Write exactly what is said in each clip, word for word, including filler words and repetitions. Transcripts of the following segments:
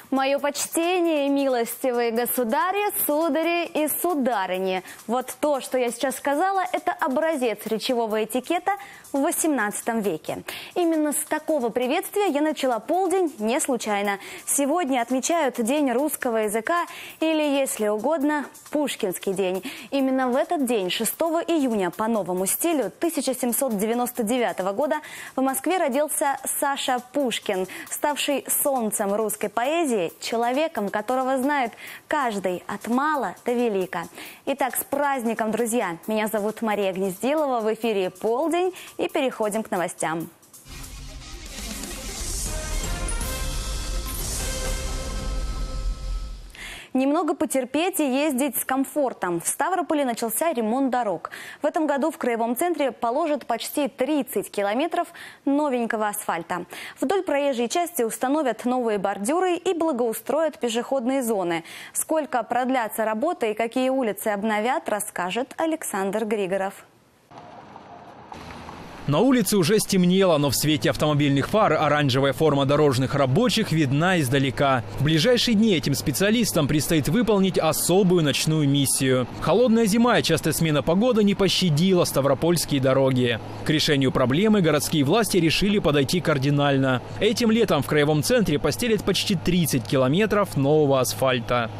Мое почтение, милостивые государи, судари и сударыни. Вот то, что я сейчас сказала, это образец речевого этикета в восемнадцатом веке. Именно с такого приветствия я начала полдень не случайно. Сегодня отмечают День русского языка или, если угодно, Пушкинский день. Именно в этот день, шестого июня, по новому стилю тысяча семьсот девяносто девятого года, в Москве родился Саша Пушкин, ставший солнцем русской поэзии, человеком, которого знает каждый от мала до велика. Итак, с праздником, друзья! Меня зовут Мария Гнездилова, в эфире «Полдень», и переходим к новостям. Немного потерпеть и ездить с комфортом. В Ставрополе начался ремонт дорог. В этом году в Краевом центре положат почти тридцать километров новенького асфальта. Вдоль проезжей части установят новые бордюры и благоустроят пешеходные зоны. Сколько продлятся работы и какие улицы обновят, расскажет Александр Григоров. На улице уже стемнело, но в свете автомобильных фар оранжевая форма дорожных рабочих видна издалека. В ближайшие дни этим специалистам предстоит выполнить особую ночную миссию. Холодная зима и частая смена погоды не пощадила ставропольские дороги. К решению проблемы городские власти решили подойти кардинально. Этим летом в Краевом центре постелят почти тридцать километров нового асфальта.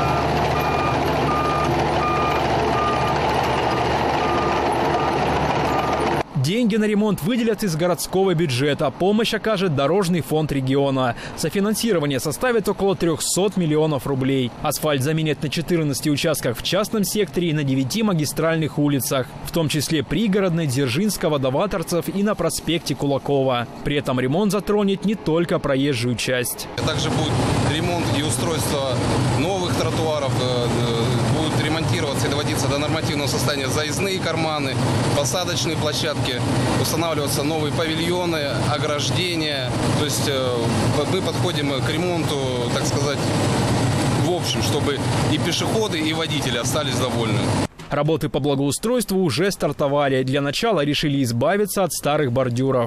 Деньги на ремонт выделят из городского бюджета. Помощь окажет Дорожный фонд региона. Софинансирование составит около трёхсот миллионов рублей. Асфальт заменят на четырнадцати участках в частном секторе и на девяти магистральных улицах, в том числе пригородной, Дзержинского, Доваторцев и на проспекте Кулакова. При этом ремонт затронет не только проезжую часть. Также будет ремонт и устройство новых тротуаров, будут ремонтироваться и доводиться до нормативного состояния заездные карманы, посадочные площадки. Устанавливаются новые павильоны, ограждения. То есть мы подходим к ремонту, так сказать, в общем, чтобы и пешеходы, и водители остались довольны. Работы по благоустройству уже стартовали. Для начала решили избавиться от старых бордюров.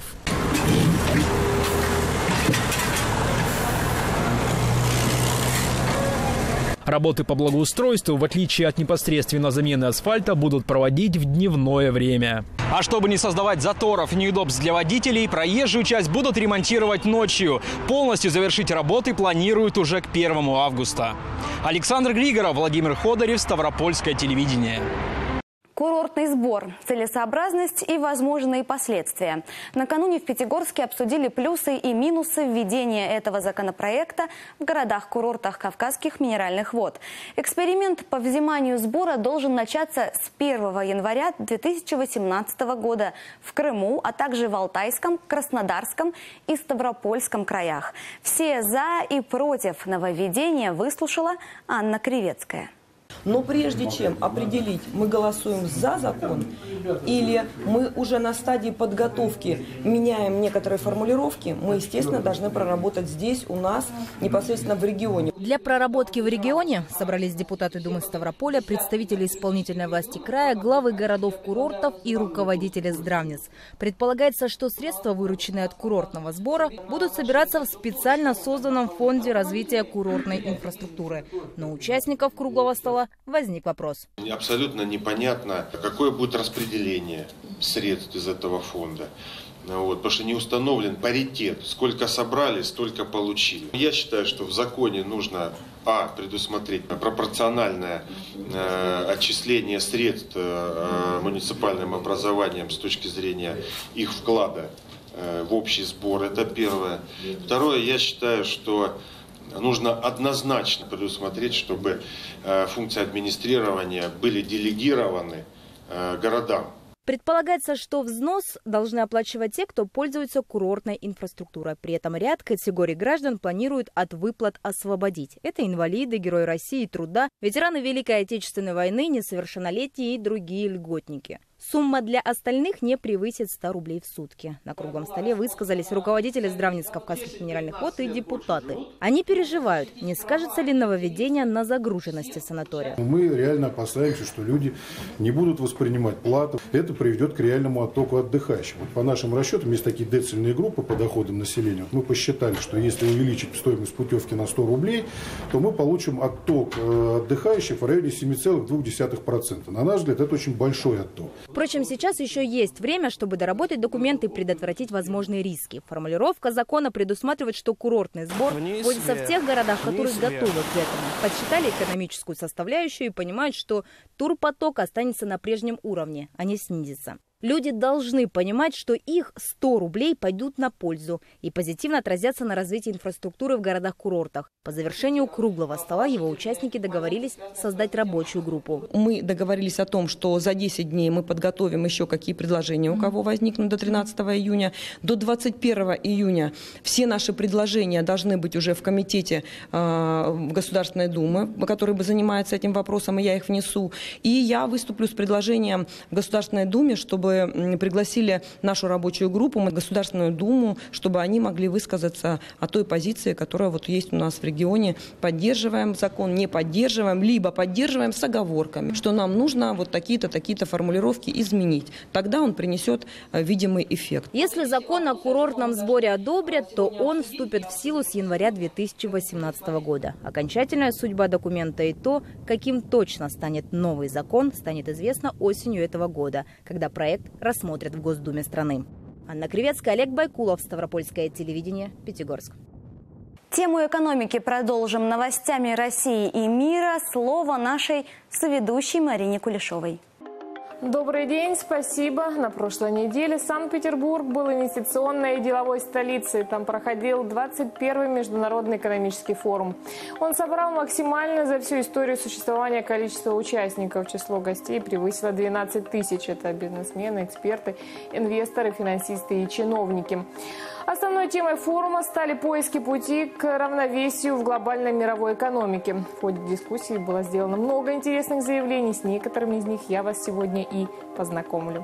Работы по благоустройству, в отличие от непосредственно замены асфальта, будут проводить в дневное время. А чтобы не создавать заторов и неудобств для водителей, проезжую часть будут ремонтировать ночью. Полностью завершить работы планируют уже к первому августа. Александр Григоров, Владимир Ходорев, Ставропольское телевидение. Курортный сбор, целесообразность и возможные последствия. Накануне в Пятигорске обсудили плюсы и минусы введения этого законопроекта в городах-курортах Кавказских минеральных вод. Эксперимент по взиманию сбора должен начаться с первого января две тысячи восемнадцатого года в Крыму, а также в Алтайском, Краснодарском и Ставропольском краях. Все за и против нововведения выслушала Анна Кривецкая. Но прежде чем определить, мы голосуем за закон или мы уже на стадии подготовки меняем некоторые формулировки, мы, естественно, должны проработать здесь, у нас, непосредственно в регионе. Для проработки в регионе собрались депутаты Думы Ставрополя, представители исполнительной власти края, главы городов-курортов и руководители здравниц. Предполагается, что средства, вырученные от курортного сбора, будут собираться в специально созданном фонде развития курортной инфраструктуры. Но у участников круглого стола возник вопрос. Абсолютно непонятно, какое будет распределение средств из этого фонда. Вот, потому что не установлен паритет. Сколько собрали, столько получили. Я считаю, что в законе нужно а. предусмотреть пропорциональное э, отчисление средств э, муниципальным образованием с точки зрения их вклада э, в общий сбор. Это первое. Второе, я считаю, что нужно однозначно предусмотреть, чтобы э, функции администрирования были делегированы э, городам. Предполагается, что взнос должны оплачивать те, кто пользуется курортной инфраструктурой. При этом ряд категорий граждан планируют от выплат освободить. Это инвалиды, герои России и труда, ветераны Великой Отечественной войны, несовершеннолетние и другие льготники. Сумма для остальных не превысит ста рублей в сутки. На круглом столе высказались руководители здравниц Кавказских минеральных вод и депутаты. Они переживают, не скажется ли нововведение на загруженности санатория. Мы реально опасаемся, что люди не будут воспринимать плату. Это приведет к реальному оттоку отдыхающих. Вот по нашим расчетам, есть такие децильные группы по доходам населения. Вот мы посчитали, что если увеличить стоимость путевки на сто рублей, то мы получим отток отдыхающих в районе семи целых двух десятых процента. На наш взгляд, это очень большой отток. Впрочем, сейчас еще есть время, чтобы доработать документы и предотвратить возможные риски. Формулировка закона предусматривает, что курортный сбор вводится в тех городах, которые готовы к этому. Подсчитали экономическую составляющую и понимают, что турпоток останется на прежнем уровне, а не снизится. Люди должны понимать, что их сто рублей пойдут на пользу и позитивно отразятся на развитии инфраструктуры в городах-курортах. По завершению круглого стола его участники договорились создать рабочую группу. Мы договорились о том, что за десять дней мы подготовим еще какие предложения, у кого возникнут до тринадцатого июня. До двадцать первого июня все наши предложения должны быть уже в комитете э, Государственной Думы, который бы занимается этим вопросом, и я их внесу. И я выступлю с предложением в Государственной Думе, чтобы пригласили нашу рабочую группу, Государственную Думу, чтобы они могли высказаться о той позиции, которая вот есть у нас в регионе. Поддерживаем закон, не поддерживаем, либо поддерживаем с оговорками, что нам нужно вот такие-то, такие-то формулировки изменить. Тогда он принесет видимый эффект. Если закон о курортном сборе одобрят, то он вступит в силу с января две тысячи восемнадцатого года. Окончательная судьба документа и то, каким точно станет новый закон, станет известно осенью этого года, когда проект рассмотрят в Госдуме страны. Анна Кривецкая, Олег Байкулов, Ставропольское телевидение, Пятигорск. Тему экономики продолжим новостями России и мира. Слово нашей соведущей Марине Кулешовой. Добрый день, спасибо. На прошлой неделе Санкт-Петербург был инвестиционной и деловой столицей. Там проходил двадцать первый международный экономический форум. Он собрал максимально за всю историю существования количество участников. Число гостей превысило двенадцать тысяч. Это бизнесмены, эксперты, инвесторы, финансисты и чиновники. Основной темой форума стали поиски пути к равновесию в глобальной мировой экономике. В ходе дискуссии было сделано много интересных заявлений. С некоторыми из них я вас сегодня и познакомлю.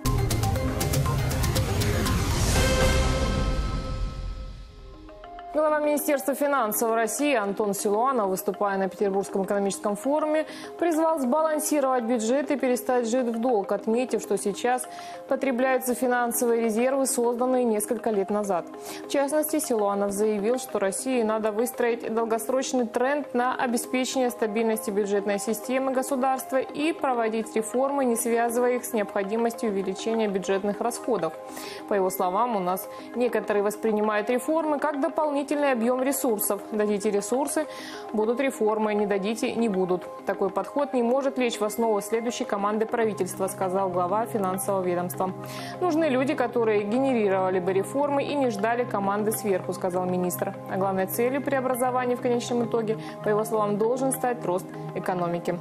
Глава Министерства финансов России Антон Силуанов, выступая на Петербургском экономическом форуме, призвал сбалансировать бюджет и перестать жить в долг, отметив, что сейчас потребляются финансовые резервы, созданные несколько лет назад. В частности, Силуанов заявил, что России надо выстроить долгосрочный тренд на обеспечение стабильности бюджетной системы государства и проводить реформы, не связывая их с необходимостью увеличения бюджетных расходов. По его словам, у нас некоторые воспринимают реформы как дополнительные объем ресурсов. Дадите ресурсы, будут реформы, не дадите, не будут. Такой подход не может лечь в основу следующей команды правительства, сказал глава финансового ведомства. Нужны люди, которые генерировали бы реформы и не ждали команды сверху, сказал министр. А главной целью преобразования в конечном итоге, по его словам, должен стать рост экономики.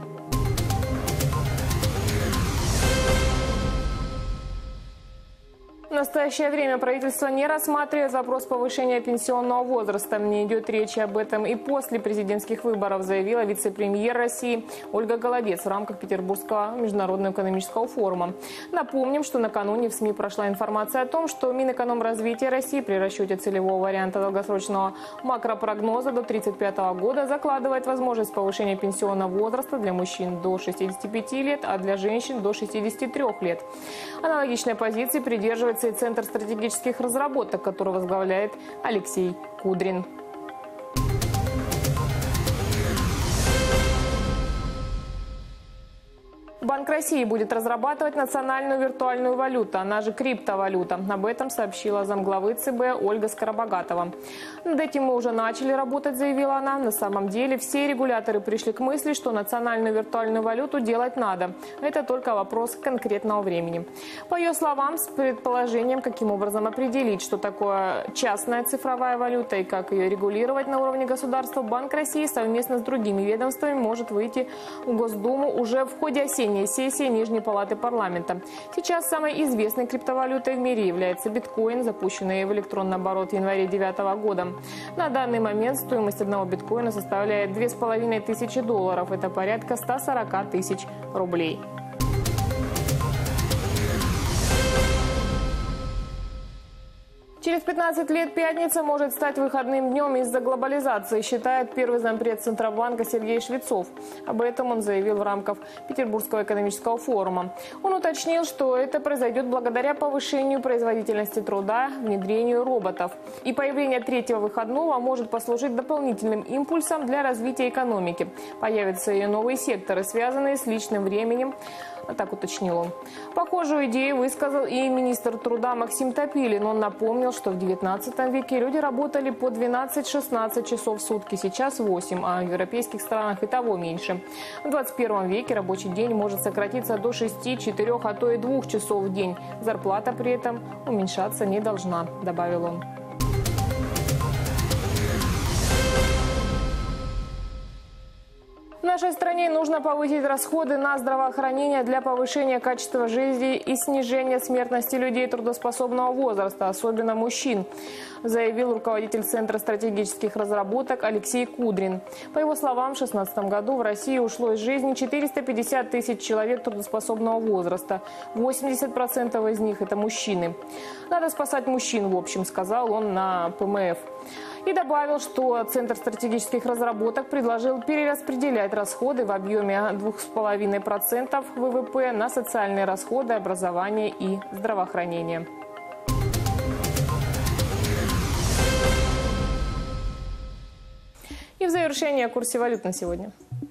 В настоящее время правительство не рассматривает вопрос повышения пенсионного возраста. Не идет речи об этом и после президентских выборов, заявила вице-премьер России Ольга Голодец в рамках Петербургского международного экономического форума. Напомним, что накануне в СМИ прошла информация о том, что Минэкономразвития России при расчете целевого варианта долгосрочного макропрогноза до тридцать пятого года закладывает возможность повышения пенсионного возраста для мужчин до шестидесяти пяти лет, а для женщин до шестидесяти трёх лет. Аналогичной позиции придерживается и Центр стратегических разработок, который возглавляет Алексей Кудрин. Банк России будет разрабатывать национальную виртуальную валюту, она же криптовалюта. Об этом сообщила замглавы ЦБ Ольга Скоробогатова. Над этим мы уже начали работать, заявила она. На самом деле все регуляторы пришли к мысли, что национальную виртуальную валюту делать надо. Это только вопрос конкретного времени. По ее словам, с предположением, каким образом определить, что такое частная цифровая валюта и как ее регулировать на уровне государства, Банк России совместно с другими ведомствами может выйти в Госдуму уже в ходе осенней сессии Нижней палаты парламента. Сейчас самой известной криптовалютой в мире является биткоин, запущенный в электронный оборот в январе две тысячи девятого года. На данный момент стоимость одного биткоина составляет две с половиной тысячи долларов. Это порядка ста сорока тысяч рублей. пятнадцать лет пятница может стать выходным днем из-за глобализации, считает первый зампред Центробанка Сергей Швецов. Об этом он заявил в рамках Петербургского экономического форума. Он уточнил, что это произойдет благодаря повышению производительности труда, внедрению роботов. И появление третьего выходного может послужить дополнительным импульсом для развития экономики. Появятся и новые секторы, связанные с личным временем. Так уточнил он. Похожую идею высказал и министр труда Максим Топилин. Он напомнил, что в девятнадцатом веке люди работали по двенадцать-шестнадцать часов в сутки, сейчас восемь, а в европейских странах и того меньше. В двадцать первом веке рабочий день может сократиться до шести, четырёх, а то и двух часов в день. Зарплата при этом уменьшаться не должна, добавил он. В нашей стране нужно повысить расходы на здравоохранение для повышения качества жизни и снижения смертности людей трудоспособного возраста, особенно мужчин, заявил руководитель Центра стратегических разработок Алексей Кудрин. По его словам, в две тысячи шестнадцатом году в России ушло из жизни четыреста пятьдесят тысяч человек трудоспособного возраста. восемьдесят процентов из них – это мужчины. Надо спасать мужчин, в общем, сказал он на Пэ Эм Эф. И добавил, что Центр стратегических разработок предложил перераспределять расходы в объеме двух с половиной процентов вэ вэ пэ на социальные расходы, образование и здравоохранение. И в завершение о курсе валют на сегодня.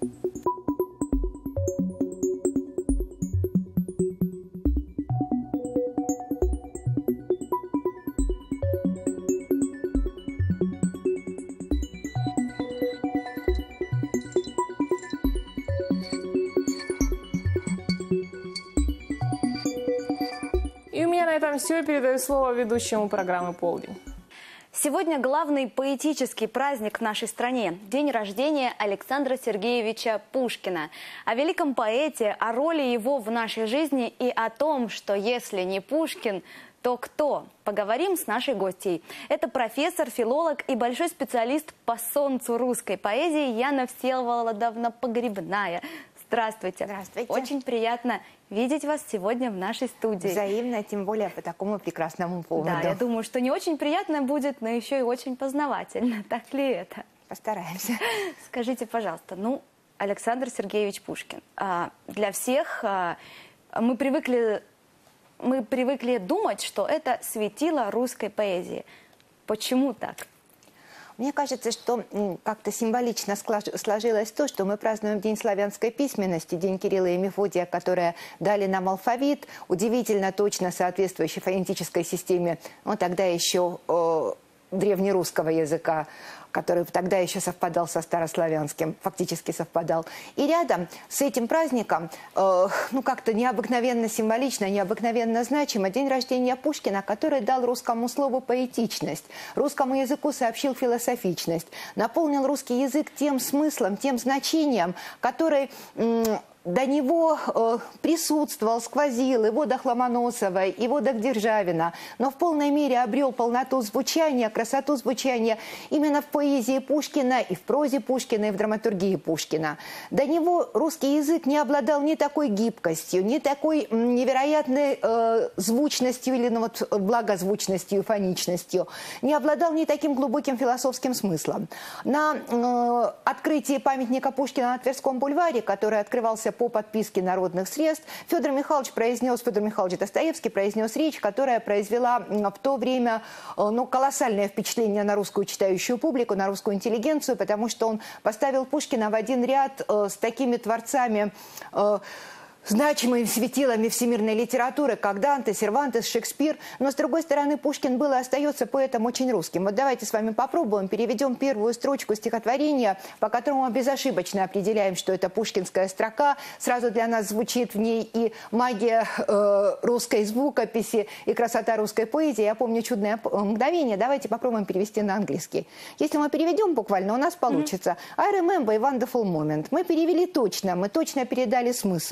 На этом все. Передаю слово ведущему программы «Полдень». Сегодня главный поэтический праздник в нашей стране – день рождения Александра Сергеевича Пушкина. О великом поэте, о роли его в нашей жизни и о том, что если не Пушкин, то кто? Поговорим с нашей гостьей. Это профессор, филолог и большой специалист по солнцу русской поэзии Яна Всеволодовна Погребная. Здравствуйте. Здравствуйте. Очень приятно видеть вас сегодня в нашей студии. Взаимно, тем более по такому прекрасному поводу. Да, я думаю, что не очень приятно будет, но еще и очень познавательно. Так ли это? Постараемся. Скажите, пожалуйста, ну, Александр Сергеевич Пушкин. Для всех мы привыкли, мы привыкли думать, что это светило русской поэзии. Почему так? Мне кажется, что как-то символично сложилось то, что мы празднуем День славянской письменности, День Кирилла и Мефодия, которые дали нам алфавит, удивительно точно соответствующий фонетической системе, ну, тогда еще э, древнерусского языка, который тогда еще совпадал со старославянским, фактически совпадал. И рядом с этим праздником, э, ну как-то необыкновенно символично, необыкновенно значимо, день рождения Пушкина, который дал русскому слову поэтичность, русскому языку сообщил философичность, наполнил русский язык тем смыслом, тем значением, который... Э, до него э, присутствовал, сквозил и в водах Ломоносова, и в водах Державина, но в полной мере обрел полноту звучания, красоту звучания именно в поэзии Пушкина, и в прозе Пушкина, и в драматургии Пушкина. До него русский язык не обладал ни такой гибкостью, ни такой невероятной э, звучностью или ну, вот, благозвучностью, фоничностью, не обладал ни таким глубоким философским смыслом. На э, открытии памятника Пушкина на Тверском бульваре, который открывался по подписке народных средств, Федор Михайлович произнес, Федор Михайлович Достоевский произнес речь, которая произвела в то время ну, колоссальное впечатление на русскую читающую публику, на русскую интеллигенцию, потому что он поставил Пушкина в один ряд э, с такими творцами, э, значимыми светилами всемирной литературы, как Данте, Сервантес, Шекспир. Но, с другой стороны, Пушкин был и остается поэтом очень русским. Вот давайте с вами попробуем, переведем первую строчку стихотворения, по которому безошибочно определяем, что это пушкинская строка. Сразу для нас звучит в ней и магия э, русской звукописи, и красота русской поэзии. Я помню чудное мгновение. Давайте попробуем перевести на английский. Если мы переведем буквально, у нас получится I remember a wonderful moment. Мы перевели точно, мы точно передали смысл.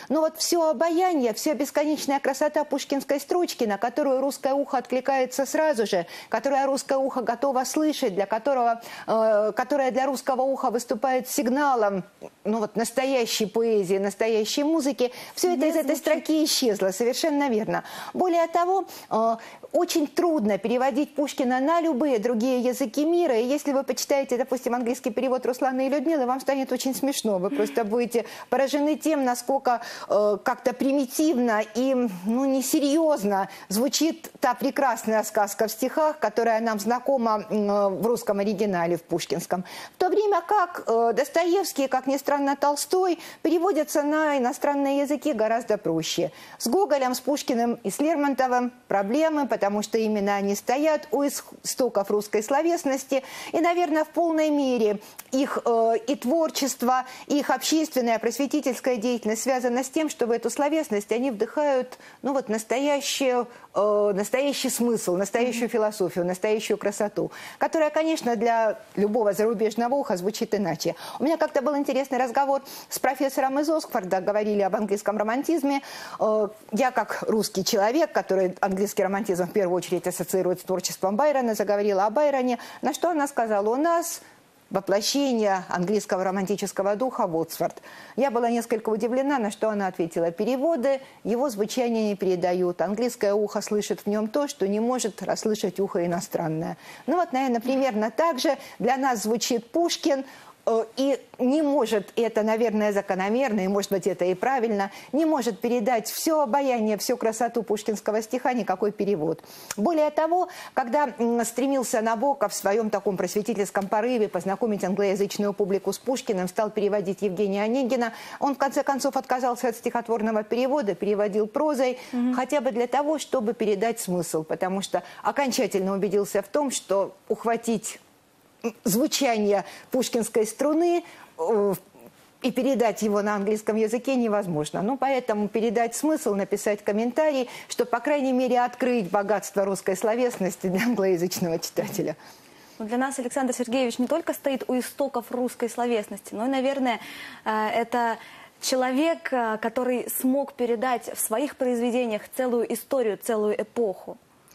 Но вот все обаяние, вся бесконечная красота пушкинской строчки, на которую русское ухо откликается сразу же, которое русское ухо готово слышать, для которого, э, которая для русского уха выступает сигналом, ну вот, настоящей поэзии, настоящей музыки, все это из этой строки исчезло, совершенно верно. Более того, э, очень трудно переводить Пушкина на любые другие языки мира, и если вы почитаете, допустим, английский перевод Руслана и Людмилы, вам станет очень смешно, вы просто будете поражены тем, насколько э, как-то примитивно и ну, несерьезно звучит та прекрасная сказка в стихах, которая нам знакома э, в русском оригинале, в пушкинском. В то время как э, Достоевский, как ни странно, Толстой переводятся на иностранные языки гораздо проще. С Гоголем, с Пушкиным и с Лермонтовым проблемы, потому что именно они стоят у истоков русской словесности. И, наверное, в полной мере их э, и творчество, и их общественная, просветительская деятельность связана с тем, что в эту словесность они вдыхают ну, вот, настоящую, э, настоящий смысл, настоящую mm-hmm. философию, настоящую красоту, которая, конечно, для любого зарубежного уха звучит иначе. У меня как-то был интересный разговор с профессором из Оксфорда, говорили об английском романтизме. Э, я, как русский человек, который английский романтизм в первую очередь ассоциирует с творчеством Байрона, заговорила о Байроне, на что она сказала: у нас воплощение английского романтического духа Уотсворт. Я была несколько удивлена, на что она ответила: переводы его звучание не передают. Английское ухо слышит в нем то, что не может расслышать ухо иностранное. Ну вот, наверное, примерно так же для нас звучит Пушкин. И не может, и это, наверное, закономерно, и, может быть, это и правильно, не может передать все обаяние, всю красоту пушкинского стиха никакой перевод. Более того, когда стремился Набоков в своем таком просветительском порыве познакомить англоязычную публику с Пушкиным, стал переводить Евгения Онегина, он, в конце концов, отказался от стихотворного перевода, переводил прозой, mm-hmm. хотя бы для того, чтобы передать смысл, потому что окончательно убедился в том, что ухватить звучание пушкинской струны э, и передать его на английском языке невозможно. Ну, поэтому передать смысл, написать комментарий, чтобы, по крайней мере, открыть богатство русской словесности для англоязычного читателя. Для нас Александр Сергеевич не только стоит у истоков русской словесности, но и, наверное, это человек, который смог передать в своих произведениях целую историю, целую эпоху.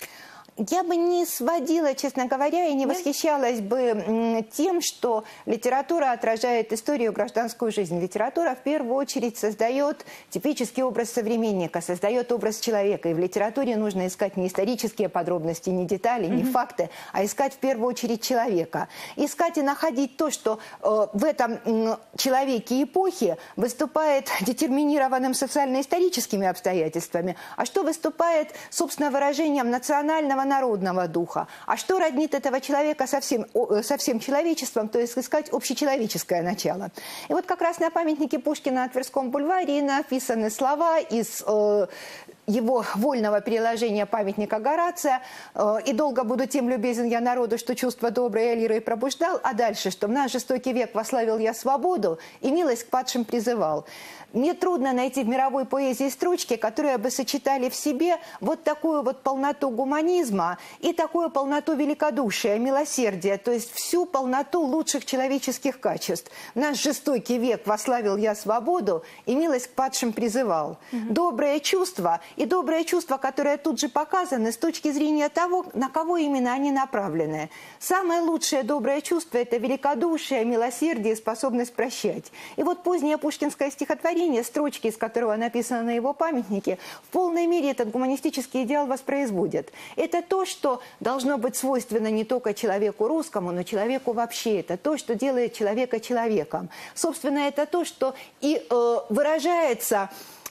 Я бы не сводила, честно говоря, и не Нет? восхищалась бы тем, что литература отражает историю, гражданскую жизнь. Литература в первую очередь создает типический образ современника, создает образ человека. И в литературе нужно искать не исторические подробности, не детали, не mm-hmm. факты, а искать в первую очередь человека. Искать и находить то, что э, в этом э, человеке эпохи выступает детерминированным социально-историческими обстоятельствами, а что выступает, собственно, выражением национального народного духа. А что роднит этого человека со всем, со всем человечеством, то есть искать общечеловеческое начало. И вот как раз на памятнике Пушкина на Тверском бульваре написаны слова из э, его вольного переложения памятника Горация. Э, «И долго буду тем любезен я народу, что чувство доброе я лирой пробуждал». А дальше, что в наш жестокий век вославил я свободу и милость к падшим призывал. Мне трудно найти в мировой поэзии строчки, которые бы сочетали в себе вот такую вот полноту гуманизма и такую полноту великодушия, милосердия, то есть всю полноту лучших человеческих качеств. Наш жестокий век вославил я свободу и милость к падшим призывал. Угу. Доброе чувство и доброе чувство, которое тут же показано с точки зрения того, на кого именно они направлены. Самое лучшее доброе чувство – это великодушие, милосердие и способность прощать. И вот позднее пушкинское стихотворение, строчки, из которого написано на его памятнике, в полной мере этот гуманистический идеал воспроизводит. Это то, что должно быть свойственно не только человеку русскому, но человеку вообще. Это то, что делает человека человеком. Собственно, это то, что и э, выражается...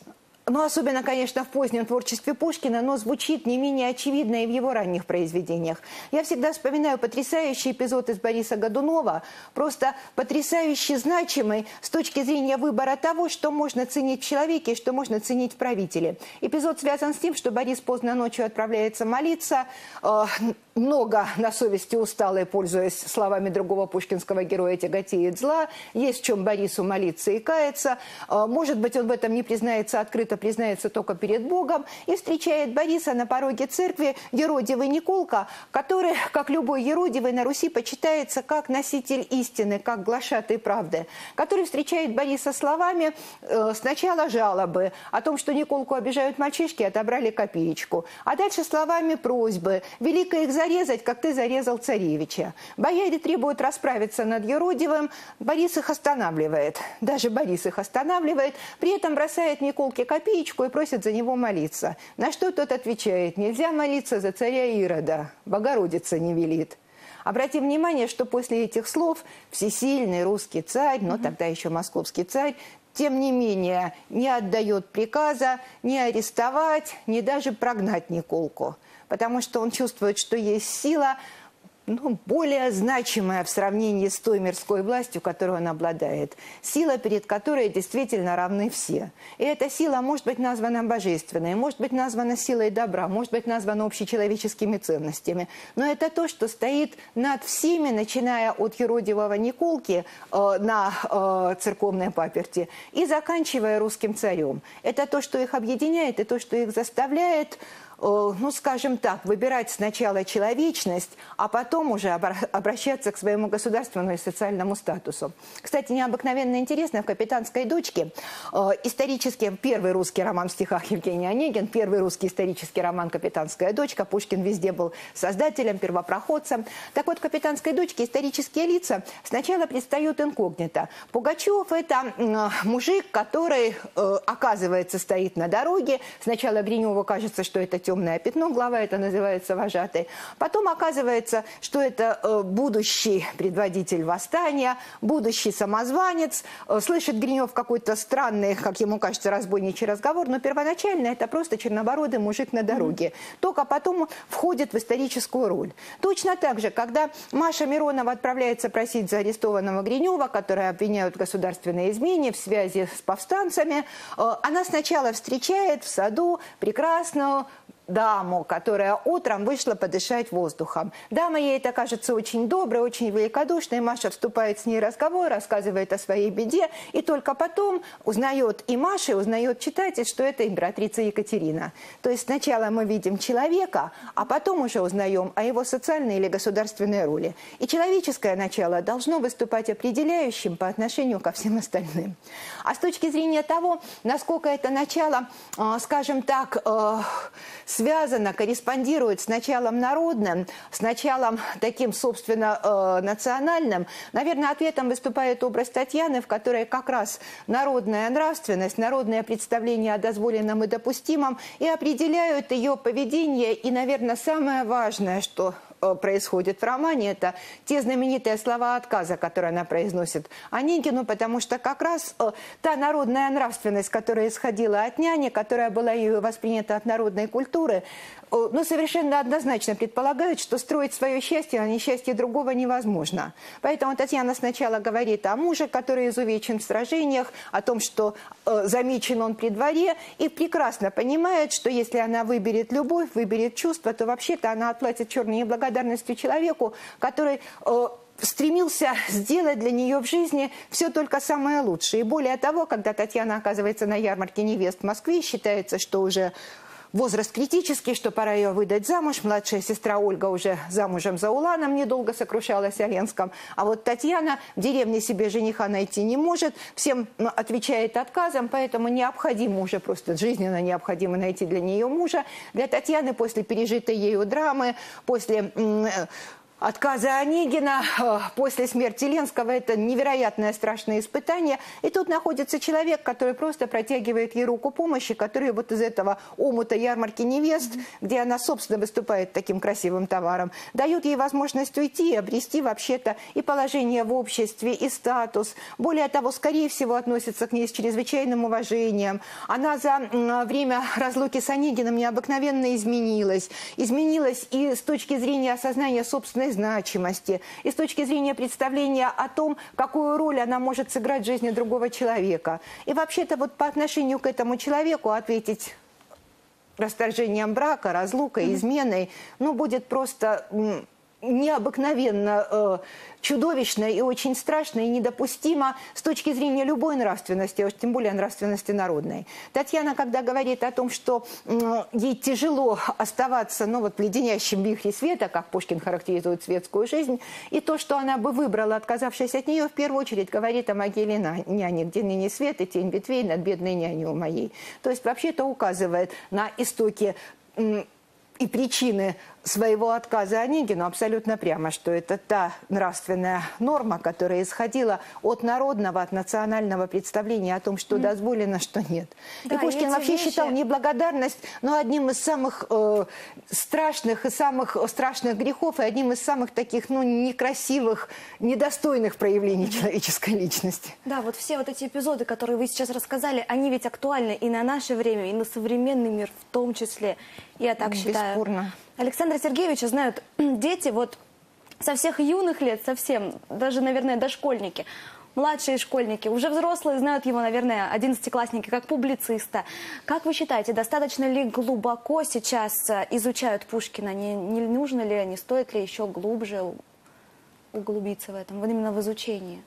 Ну, особенно, конечно, в позднем творчестве Пушкина, но звучит не менее очевидно и в его ранних произведениях. Я всегда вспоминаю потрясающий эпизод из Бориса Годунова, просто потрясающе значимый с точки зрения выбора того, что можно ценить в человеке и что можно ценить в правителе. Эпизод связан с тем, что Борис поздно ночью отправляется молиться, э, много на совести усталой, пользуясь словами другого пушкинского героя, тяготеет зла, есть в чем Борису молиться и каяться. Может быть, он в этом не признается открыто, признается только перед Богом. И встречает Бориса на пороге церкви еродивый Николка, который, как любой еродивый, на Руси почитается как носитель истины, как глашатай правды, который встречает Бориса словами э, сначала жалобы о том, что Николку обижают мальчишки, отобрали копеечку, а дальше словами просьбы, велико их зарезать, как ты зарезал царевича. Бояре требуют расправиться над юродивым, Борис их останавливает. Даже Борис их останавливает, при этом бросает Николке копеечку и просит за него молиться. На что тот отвечает: нельзя молиться за царя Ирода, Богородица не велит. Обратим внимание, что после этих слов всесильный русский царь, но тогда еще московский царь, тем не менее не отдает приказа ни арестовать, ни даже прогнать Николку. Потому что он чувствует, что есть сила, ну, более значимая в сравнении с той мирской властью, которой он обладает. Сила, перед которой действительно равны все. И эта сила может быть названа божественной, может быть названа силой добра, может быть названа общечеловеческими ценностями. Но это то, что стоит над всеми, начиная от юродивого Николки э, на э, церковной паперти и заканчивая русским царем. Это то, что их объединяет, и то, что их заставляет, ну, скажем так, выбирать сначала человечность, а потом уже обращаться к своему государственному и социальному статусу. Кстати, необыкновенно интересно, в «Капитанской дочке» исторически первый русский роман в стихах Евгений Онегин, первый русский исторический роман «Капитанская дочка». Пушкин везде был создателем, первопроходцем. Так вот, в «Капитанской дочке» исторические лица сначала предстают инкогнито. Пугачев – это мужик, который, оказывается, стоит на дороге. Сначала Гриневу кажется, что это темное пятно, глава это называется вожатой. Потом оказывается, что это э, будущий предводитель восстания, будущий самозванец. Э, слышит Гринев какой-то странный, как ему кажется, разбойничий разговор, но первоначально это просто чернобородый мужик на дороге. Mm-hmm. Только потом входит в историческую роль. Точно так же, когда Маша Миронова отправляется просить за арестованного Гринева, которого обвиняют в государственной измене в связи с повстанцами, э, она сначала встречает в саду прекрасную даму, которая утром вышла подышать воздухом. Дама ей это кажется очень доброй, очень великодушной. Маша вступает с ней в разговор, рассказывает о своей беде. И только потом узнает и Маша, и узнает читатель, что это императрица Екатерина. То есть сначала мы видим человека, а потом уже узнаем о его социальной или государственной роли. И человеческое начало должно выступать определяющим по отношению ко всем остальным. А с точки зрения того, насколько это начало, скажем так, связано, корреспондирует с началом народным, с началом таким, собственно, э, национальным, наверное, ответом выступает образ Татьяны, в которой как раз народная нравственность, народное представление о дозволенном и допустимом и определяют ее поведение. И, наверное, самое важное, что происходит в романе, это те знаменитые слова отказа, которые она произносит Онегину, потому что как раз э, та народная нравственность, которая исходила от няни, которая была ею воспринята от народной культуры, э, ну, совершенно однозначно предполагают, что строить свое счастье, а несчастье другого невозможно. Поэтому Татьяна сначала говорит о муже, который изувечен в сражениях, о том, что э, замечен он при дворе, и прекрасно понимает, что если она выберет любовь, выберет чувство, то вообще-то она отплатит черной неблагодарностью человеку, который э, стремился сделать для нее в жизни все только самое лучшее. И более того, когда Татьяна оказывается на ярмарке невест в Москве, считается, что уже возраст критический, что пора ее выдать замуж. Младшая сестра Ольга уже замужем за Уланом, недолго сокрушалась о Ленском. А вот Татьяна в деревне себе жениха найти не может, всем отвечает отказом, поэтому необходимо уже, просто жизненно необходимо найти для нее мужа. Для Татьяны после пережитой ею драмы, после отказа Онегина, после смерти Ленского, это невероятное страшное испытание. И тут находится человек, который просто протягивает ей руку помощи, который вот из этого омута ярмарки невест, mm-hmm. где она, собственно, выступает таким красивым товаром, дает ей возможность уйти и обрести вообще-то и положение в обществе, и статус. Более того, скорее всего, относится к ней с чрезвычайным уважением. Она за время разлуки с Онегиным необыкновенно изменилась. Изменилась и с точки зрения осознания собственной значимости, и с точки зрения представления о том, какую роль она может сыграть в жизни другого человека. И вообще-то вот по отношению к этому человеку ответить расторжением брака, разлукой, изменой, ну, будет просто необыкновенно э, чудовищно и очень страшно и недопустимо с точки зрения любой нравственности, а уж тем более нравственности народной. Татьяна, когда говорит о том, что э, ей тяжело оставаться, ну, вот в леденящем вихре света, как Пушкин характеризует светскую жизнь, и то, что она бы выбрала, отказавшись от нее, в первую очередь говорит о могиле няни, где ныне свет и тень ветвей над бедной няней у моей. То есть вообще это указывает на истоки э, и причины своего отказа Онегину абсолютно прямо, что это та нравственная норма, которая исходила от народного, от национального представления о том, что mm. дозволено, что нет. Да, и Пушкин и вообще вещи... считал неблагодарность, ну, одним из самых э, страшных и самых страшных грехов, и одним из самых таких, ну, некрасивых, недостойных проявлений человеческой личности. Да, вот все вот эти эпизоды, которые вы сейчас рассказали, они ведь актуальны и на наше время, и на современный мир в том числе. Я так считаю. Бесспорно. Александра Сергеевича знают дети вот со всех юных лет, совсем, даже, наверное, дошкольники, младшие школьники, уже взрослые знают его, наверное, одиннадцатиклассники, как публициста. Как вы считаете, достаточно ли глубоко сейчас изучают Пушкина? Не, не нужно ли, не стоит ли еще глубже углубиться в этом, именно в изучении?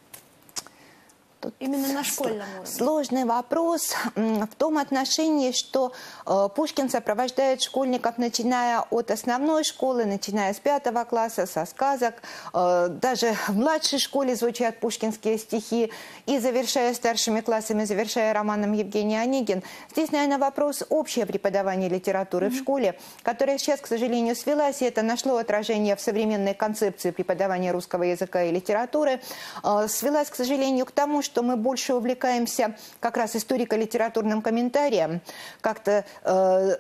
Именно на школьном уровне. Сложный вопрос в том отношении, что э, Пушкин сопровождает школьников, начиная от основной школы, начиная с пятого класса, со сказок. Э, даже в младшей школе звучат пушкинские стихи. И завершая старшими классами, завершая романом Евгений Онегин. Здесь, наверное, вопрос общее преподавание литературы mm-hmm. в школе, которое сейчас, к сожалению, свелась, и это нашло отражение в современной концепции преподавания русского языка и литературы. Э, свелась, к сожалению, к тому, что что мы больше увлекаемся как раз историко-литературным комментарием, как-то э,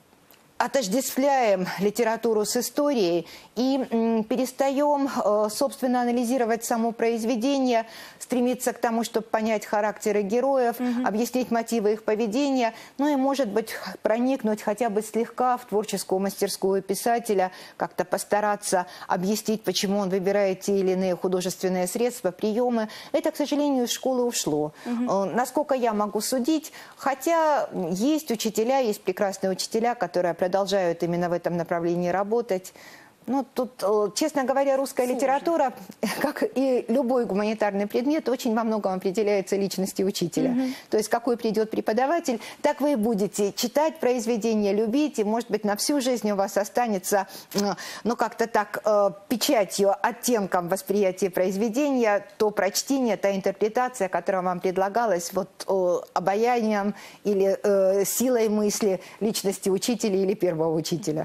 отождествляем литературу с историей и м, перестаем, э, собственно, анализировать само произведение, стремиться к тому, чтобы понять характеры героев, mm-hmm. объяснить мотивы их поведения, ну и, может быть, проникнуть хотя бы слегка в творческую мастерскую писателя, как-то постараться объяснить, почему он выбирает те или иные художественные средства, приемы. Это, к сожалению, из школы ушло. Mm-hmm. э, насколько я могу судить, хотя есть учителя, есть прекрасные учителя, которые продолжают именно в этом направлении работать. Ну, тут, честно говоря, русская Сложно. литература, как и любой гуманитарный предмет, очень во многом определяется личностью учителя. Mm-hmm. То есть, какой придет преподаватель, так вы и будете читать произведения, любить, и, может быть, на всю жизнь у вас останется, ну, как-то так, печатью, оттенком восприятия произведения, то прочтение, та интерпретация, которая вам предлагалась, вот, обаянием или э, силой мысли личности учителя или первого учителя.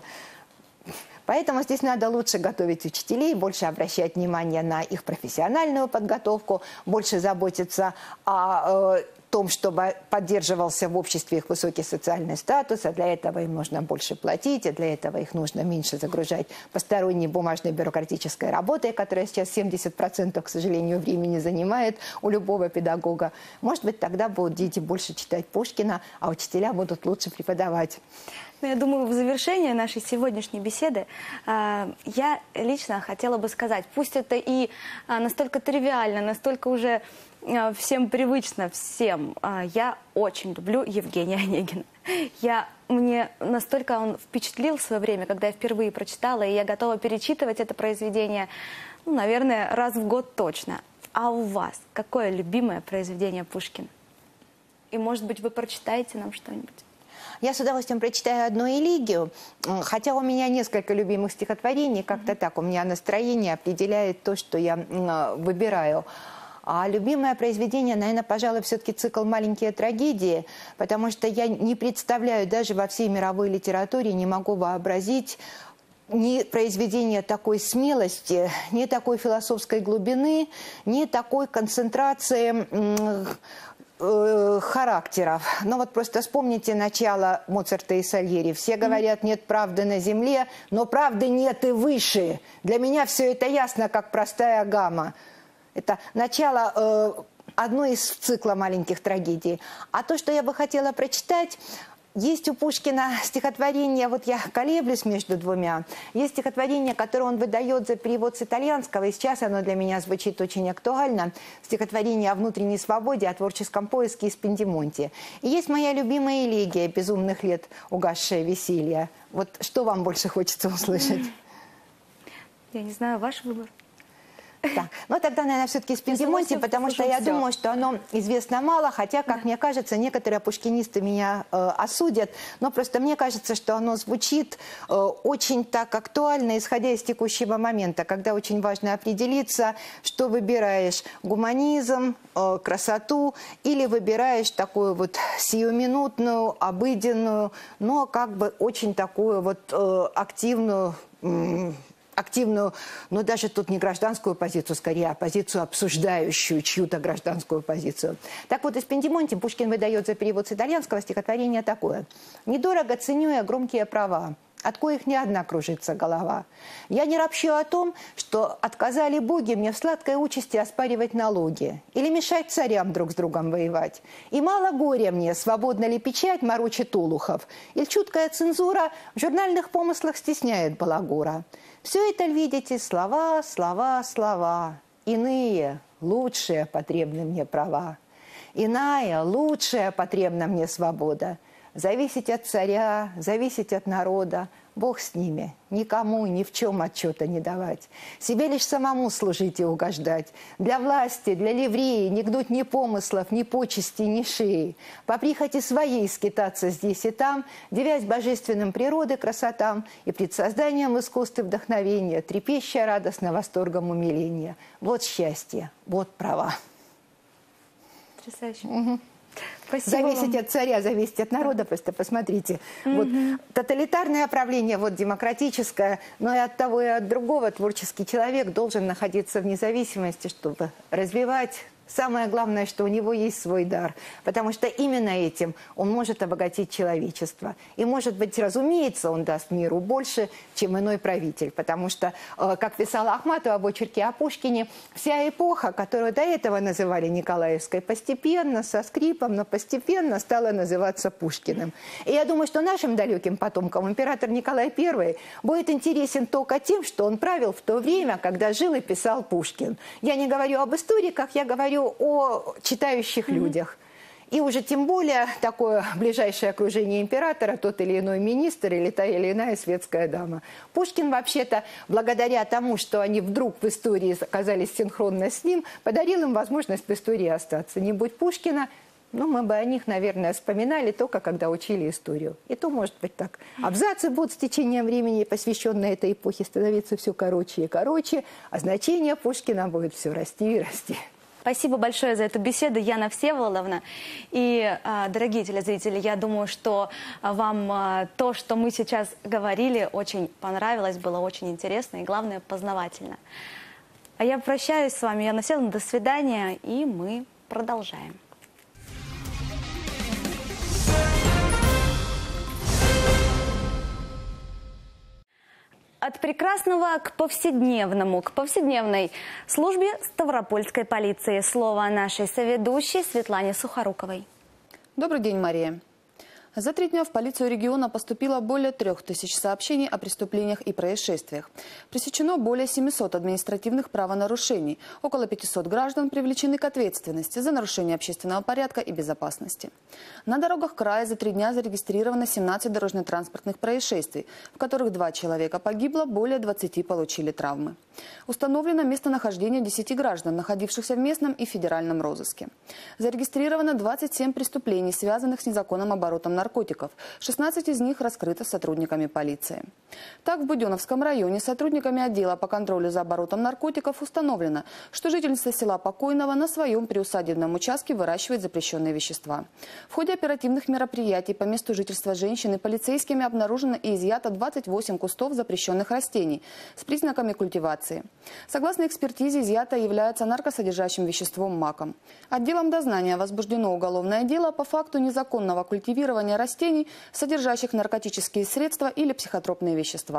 Поэтому здесь надо лучше готовить учителей, больше обращать внимание на их профессиональную подготовку, больше заботиться о э, том, чтобы поддерживался в обществе их высокий социальный статус, а для этого им нужно больше платить, а для этого их нужно меньше загружать посторонней бумажной бюрократической работой, которая сейчас семьдесят процентов, к сожалению, времени занимает у любого педагога. Может быть, тогда будут дети больше читать Пушкина, а учителя будут лучше преподавать. Я думаю, в завершение нашей сегодняшней беседы э, я лично хотела бы сказать, пусть это и э, настолько тривиально, настолько уже э, всем привычно, всем, э, я очень люблю Евгения Онегина. Я, мне настолько он впечатлил в свое время, когда я впервые прочитала, и я готова перечитывать это произведение, ну, наверное, раз в год точно. А у вас какое любимое произведение Пушкина? И, может быть, вы прочитаете нам что-нибудь? Я с удовольствием прочитаю одну элегию, хотя у меня несколько любимых стихотворений, как-то так, у меня настроение определяет то, что я выбираю. А любимое произведение, наверное, пожалуй, все-таки цикл «Маленькие трагедии», потому что я не представляю, даже во всей мировой литературе не могу вообразить ни произведения такой смелости, ни такой философской глубины, ни такой концентрации характеров. Но вот просто вспомните начало Моцарта и Сальери. Все говорят, нет правды на земле, но правды нет и выше. Для меня все это ясно, как простая гамма. Это начало э, одной из цикла «Маленьких трагедий». А то, что я бы хотела прочитать, Есть у Пушкина стихотворение, вот я колеблюсь между двумя, есть стихотворение, которое он выдает за перевод с итальянского, и сейчас оно для меня звучит очень актуально, стихотворение о внутренней свободе, о творческом поиске из Пендимонти. И есть моя любимая элегия «Безумных лет, угасшее веселье». Вот что вам больше хочется услышать? Я не знаю, ваш выбор. Так, ну тогда, наверное, все-таки из Пендимонти, потому что я думаю, что оно известно мало, хотя, как да. мне кажется, некоторые пушкинисты меня э, осудят, но просто мне кажется, что оно звучит э, очень так актуально, исходя из текущего момента, когда очень важно определиться, что выбираешь: гуманизм, э, красоту, или выбираешь такую вот сиюминутную, обыденную, но как бы очень такую вот э, активную, э, активную, но даже тут не гражданскую позицию, скорее, а позицию, обсуждающую чью-то гражданскую позицию. Так вот, из Пендимонти Пушкин выдает за перевод с итальянского стихотворение такое. «Недорого ценю я громкие права, от коих не одна кружится голова. Я не ропщу о том, что отказали боги мне в сладкой участи оспаривать налоги или мешать царям друг с другом воевать. И мало горя мне, свободно ли печать морочит олухов, или чуткая цензура в журнальных помыслах стесняет балагура. Все это, видите, слова, слова, слова. Иные, лучшие потребны мне права. Иная, лучшая потребна мне свобода. Зависеть от царя, зависеть от народа. Бог с ними, никому ни в чем отчета не давать. Себе лишь самому служить и угождать. Для власти, для ливреи не гнуть ни помыслов, ни почести, ни шеи. По прихоти своей скитаться здесь и там, девясь божественным природы красотам и пред созданием искусства вдохновения, трепеща радостно восторгом умиления. Вот счастье, вот права». Потрясающе. Угу. Спасибо зависеть вам. от царя, зависеть от народа, просто посмотрите. Mm-hmm. Вот тоталитарное правление, вот демократическое, но и от того, и от другого творческий человек должен находиться в независимости, чтобы развивать. Самое главное, что у него есть свой дар, потому что именно этим он может обогатить человечество. И, может быть, разумеется, он даст миру больше, чем иной правитель, потому что, как писала Ахматова об очерке о Пушкине, вся эпоха, которую до этого называли Николаевской, постепенно, со скрипом, но постепенно стала называться Пушкиным. И я думаю, что нашим далеким потомкам император Николай Первый будет интересен только тем, что он правил в то время, когда жил и писал Пушкин. Я не говорю об историках, я говорю о читающих mm-hmm. людях. И уже тем более такое ближайшее окружение императора, тот или иной министр или та или иная светская дама. Пушкин вообще-то, благодаря тому, что они вдруг в истории оказались синхронно с ним, подарил им возможность в истории остаться. Не будь Пушкина, ну, мы бы о них, наверное, вспоминали только когда учили историю. И то, может быть, так. Абзацы будут с течением времени, посвященные этой эпохе, становиться все короче и короче, а значение Пушкина будет все расти и расти. Спасибо большое за эту беседу, Яна Всеволодовна. И, дорогие телезрители, я думаю, что вам то, что мы сейчас говорили, очень понравилось, было очень интересно и, главное, познавательно. А я прощаюсь с вами, Яна Всеволодовна, до свидания, и мы продолжаем. От прекрасного к повседневному, к повседневной службе Ставропольской полиции. Слово нашей соведущей Светлане Сухоруковой. Добрый день, Мария. За три дня в полицию региона поступило более трех тысяч сообщений о преступлениях и происшествиях. Пресечено более семисот административных правонарушений. Около пятисот граждан привлечены к ответственности за нарушение общественного порядка и безопасности. На дорогах края за три дня зарегистрировано семнадцать дорожно-транспортных происшествий, в которых два человека погибло, более двадцати получили травмы. Установлено местонахождение десяти граждан, находившихся в местном и федеральном розыске. Зарегистрировано двадцать семь преступлений, связанных с незаконным оборотом наркотиков. шестнадцать из них раскрыто сотрудниками полиции. Так, в Буденновском районе сотрудниками отдела по контролю за оборотом наркотиков установлено, что жительница села Покойного на своем приусадебном участке выращивает запрещенные вещества. В ходе оперативных мероприятий по месту жительства женщины полицейскими обнаружено и изъято двадцать восемь кустов запрещенных растений с признаками культивации. Согласно экспертизе, изъято является наркосодержащим веществом маком. Отделом дознания возбуждено уголовное дело по факту незаконного культивирования растений, содержащих наркотические средства или психотропные вещества.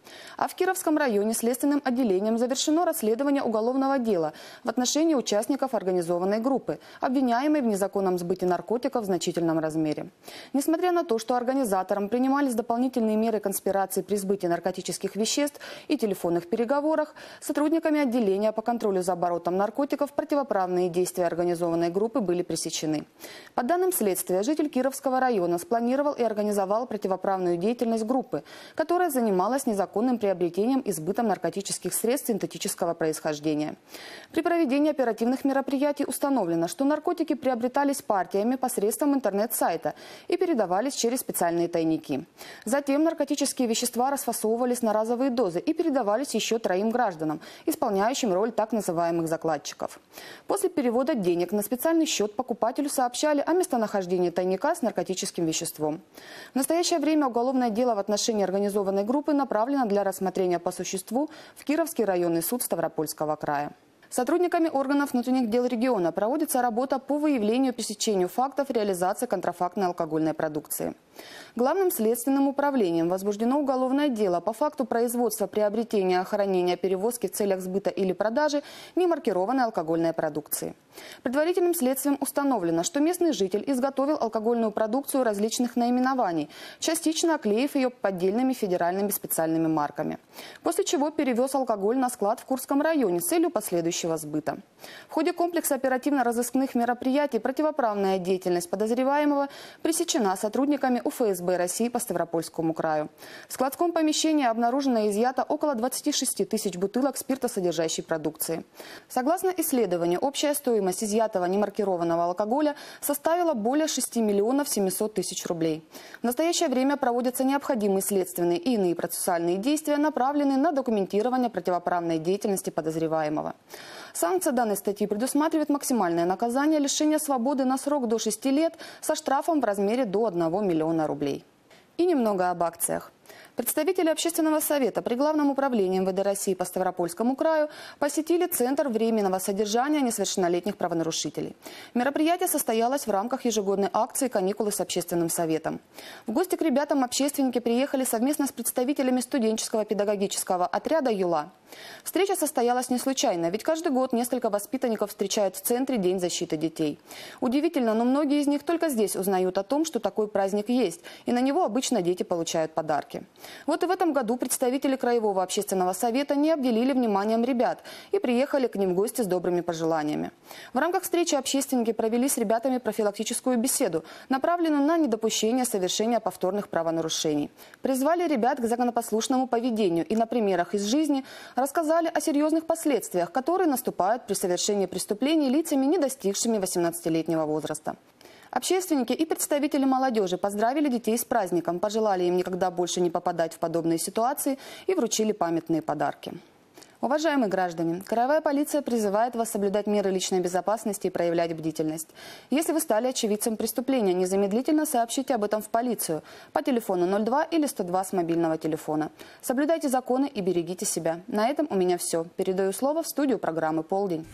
А в Кировском районе следственным отделением завершено расследование уголовного дела в отношении участников организованной группы, обвиняемой в незаконном сбытии наркотиков в значительном размере. Несмотря на то, что организаторам принимались дополнительные меры конспирации при сбытии наркотических веществ и телефонных переговорах, сотрудниками отделения по контролю за оборотом наркотиков противоправные действия организованной группы были пресечены. По данным следствия, житель Кировского района спланировал и организовал противоправную деятельность группы, которая занималась незаконным приобретением и сбытом наркотических средств синтетического происхождения. При проведении оперативных мероприятий установлено, что наркотики приобретались партиями посредством интернет-сайта и передавались через специальные тайники. Затем наркотические вещества расфасовывались на разовые дозы и передавались еще троим гражданам, исполняющим роль так называемых закладчиков. После перевода денег на специальный счет покупателю сообщали о местонахождении тайника с наркотическим веществом. В настоящее время уголовное дело в отношении организованной группы направлено для рассмотрения по существу в Кировский районный суд Ставропольского края. Сотрудниками органов внутренних дел региона проводится работа по выявлению и пресечению фактов реализации контрафактной алкогольной продукции. Главным следственным управлением возбуждено уголовное дело по факту производства, приобретения, хранения, перевозки в целях сбыта или продажи немаркированной алкогольной продукции. Предварительным следствием установлено, что местный житель изготовил алкогольную продукцию различных наименований, частично оклеив ее поддельными федеральными специальными марками. После чего перевез алкоголь на склад в Курском районе с целью последующего сбыта. В ходе комплекса оперативно-розыскных мероприятий противоправная деятельность подозреваемого пресечена сотрудниками У Ф С Б России по Ставропольскому краю. В складском помещении обнаружено и изъято около двадцати шести тысяч бутылок спиртосодержащей продукции. Согласно исследованию, общая стоимость изъятого немаркированного алкоголя составила более шести миллионов семисот тысяч рублей. В настоящее время проводятся необходимые следственные и иные процессуальные действия, направленные на документирование противоправной деятельности подозреваемого. Санкция данной статьи предусматривает максимальное наказание лишения свободы на срок до шести лет со штрафом в размере до одного миллиона рублей. И немного об акциях. Представители Общественного совета при Главном управлении Эм Вэ Дэ России по Ставропольскому краю посетили Центр временного содержания несовершеннолетних правонарушителей. Мероприятие состоялось в рамках ежегодной акции «Каникулы с Общественным советом». В гости к ребятам общественники приехали совместно с представителями студенческого педагогического отряда «Юла». Встреча состоялась не случайно, ведь каждый год несколько воспитанников встречают в Центре День защиты детей. Удивительно, но многие из них только здесь узнают о том, что такой праздник есть, и на него обычно дети получают подарки. Вот и в этом году представители Краевого общественного совета не обделили вниманием ребят и приехали к ним в гости с добрыми пожеланиями. В рамках встречи общественники провели с ребятами профилактическую беседу, направленную на недопущение совершения повторных правонарушений. Призвали ребят к законопослушному поведению и на примерах из жизни рассказали о серьезных последствиях, которые наступают при совершении преступлений лицами, не достигшими восемнадцатилетнего возраста. Общественники и представители молодежи поздравили детей с праздником, пожелали им никогда больше не попадать в подобные ситуации и вручили памятные подарки. Уважаемые граждане, Краевая полиция призывает вас соблюдать меры личной безопасности и проявлять бдительность. Если вы стали очевидцем преступления, незамедлительно сообщите об этом в полицию по телефону ноль два или сто два с мобильного телефона. Соблюдайте законы и берегите себя. На этом у меня все. Передаю слово в студию программы «Полдень».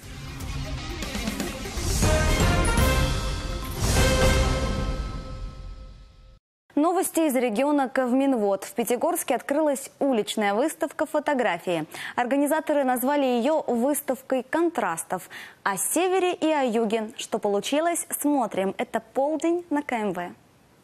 Новости из региона Ковминвод. В Пятигорске открылась уличная выставка фотографии. Организаторы назвали ее выставкой контрастов. О севере и о юге. Что получилось, смотрим. Это «Полдень» на Ка Эм Вэ.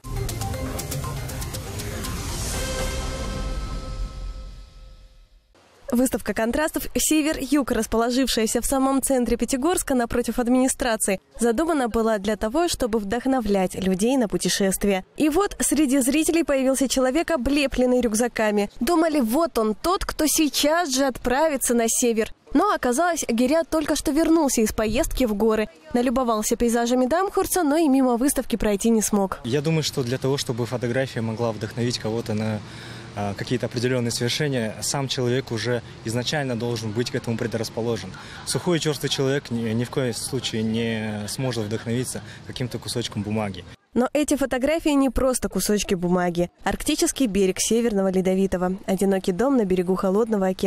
Выставка контрастов «Север-Юг», расположившаяся в самом центре Пятигорска напротив администрации, задумана была для того, чтобы вдохновлять людей на путешествия. И вот среди зрителей появился человек, облепленный рюкзаками. Думали, вот он тот, кто сейчас же отправится на север. Но оказалось, Гирят только что вернулся из поездки в горы. Налюбовался пейзажами Дамхурца, но и мимо выставки пройти не смог. Я думаю, что для того, чтобы фотография могла вдохновить кого-то на какие-то определенные свершения, сам человек уже изначально должен быть к этому предрасположен. Сухой и черствый человек ни, ни в коем случае не сможет вдохновиться каким-то кусочком бумаги. Но эти фотографии не просто кусочки бумаги. Арктический берег Северного Ледовитого, одинокий дом на берегу холодного океана.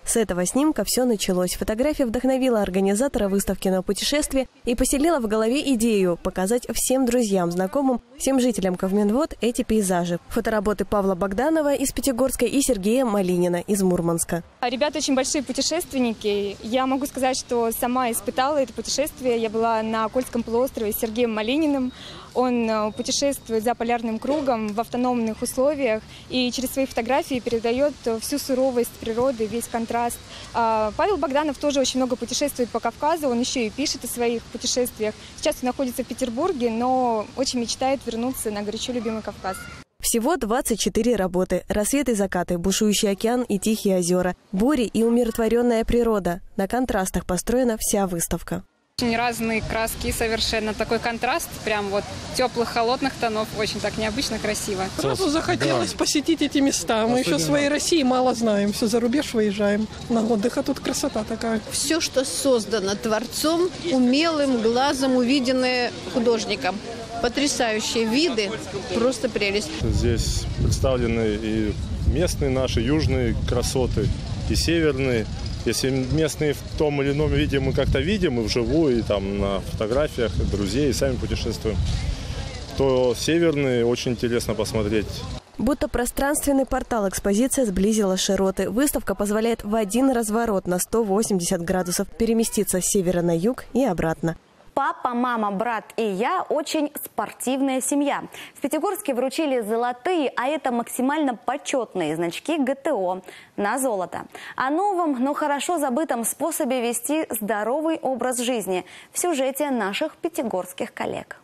С этого снимка все началось. Фотография вдохновила организатора выставки на путешествие и поселила в голове идею показать всем друзьям, знакомым, всем жителям Ковминвод эти пейзажи. Фотоработы Павла Богданова из Пятигорска и Сергея Малинина из Мурманска. Ребята очень большие путешественники. Я могу сказать, что сама испытала это путешествие. Я была на Кольском полуострове с Сергеем Малининым. Он путешествует за полярным кругом в автономных условиях и через свои фотографии передает всю суровость природы, весь контраст. Павел Богданов тоже очень много путешествует по Кавказу, он еще и пишет о своих путешествиях. Сейчас он находится в Петербурге, но очень мечтает вернуться на горячо любимый Кавказ. Всего двадцать четыре работы. Рассвет и закаты, бушующий океан и тихие озера, бури и умиротворенная природа. На контрастах построена вся выставка. Очень разные краски, совершенно такой контраст, прям вот теплых, холодных тонов, очень так необычно, красиво. Сразу захотелось да. посетить эти места. Мы Особенно. еще своей России мало знаем, все за рубеж выезжаем на отдых, а тут красота такая. Все, что создано Творцом, умелым глазом, увиденное художником. Потрясающие виды, просто прелесть. Здесь представлены и местные наши южные красоты, и северные. Если местные в том или ином виде мы как-то видим и вживую, и там на фотографиях, и друзей, и сами путешествуем, то северные очень интересно посмотреть. Будто пространственный портал экспозиция сблизила широты. Выставка позволяет в один разворот на сто восемьдесят градусов переместиться с севера на юг и обратно. Папа, мама, брат и я – очень спортивная семья. В Пятигорске вручили золотые, а это максимально почетные значки ГТО на золото. О новом, но хорошо забытом способе вести здоровый образ жизни в сюжете наших пятигорских коллег.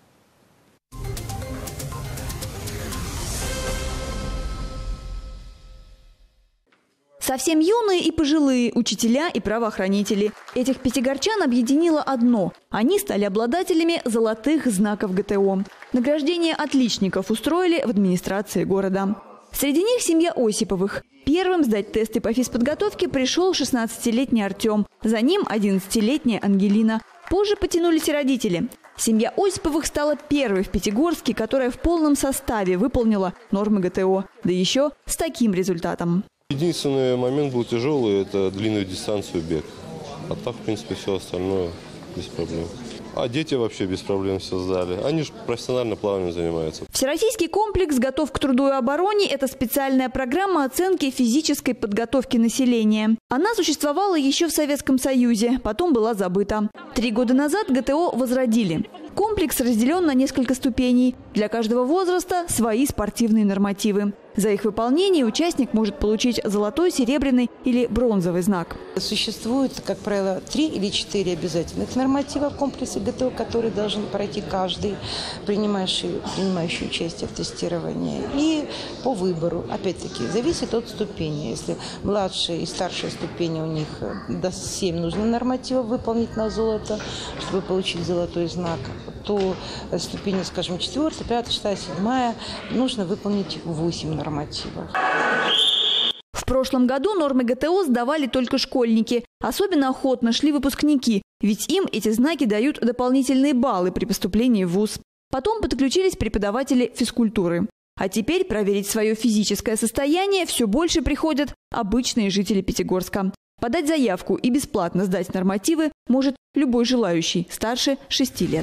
Совсем юные и пожилые учителя и правоохранители. Этих пятигорчан объединило одно. Они стали обладателями золотых знаков ГТО. Награждение отличников устроили в администрации города. Среди них семья Осиповых. Первым сдать тесты по физподготовке пришел шестнадцатилетний Артем. За ним одиннадцатилетняя Ангелина. Позже потянулись и родители. Семья Осиповых стала первой в Пятигорске, которая в полном составе выполнила нормы ГТО. Да еще с таким результатом. Единственный момент был тяжелый – это длинную дистанцию бег. А так, в принципе, все остальное без проблем. А дети вообще без проблем все сдали. Они же профессионально плаванием занимаются. Всероссийский комплекс «Готов к труду и обороне» – это специальная программа оценки физической подготовки населения. Она существовала еще в Советском Союзе, потом была забыта. Три года назад ГТО возродили. Комплекс разделен на несколько ступеней. Для каждого возраста свои спортивные нормативы. За их выполнение участник может получить золотой, серебряный или бронзовый знак. Существует, как правило, три или четыре обязательных норматива в комплексе ГТО, которые должен пройти каждый, принимающий, принимающий участие в тестировании. И по выбору, опять-таки, зависит от ступени. Если младшие и старшие ступени, у них до семь нужно нормативов выполнить на золото, чтобы получить золотой знак, то ступени, скажем, четвертая, пятая, шестая, седьмая нужно выполнить восемь нормативов. В прошлом году нормы ГТО сдавали только школьники. Особенно охотно шли выпускники, ведь им эти знаки дают дополнительные баллы при поступлении в вуз. Потом подключились преподаватели физкультуры. А теперь проверить свое физическое состояние все больше приходят обычные жители Пятигорска. Подать заявку и бесплатно сдать нормативы может любой желающий старше шести лет.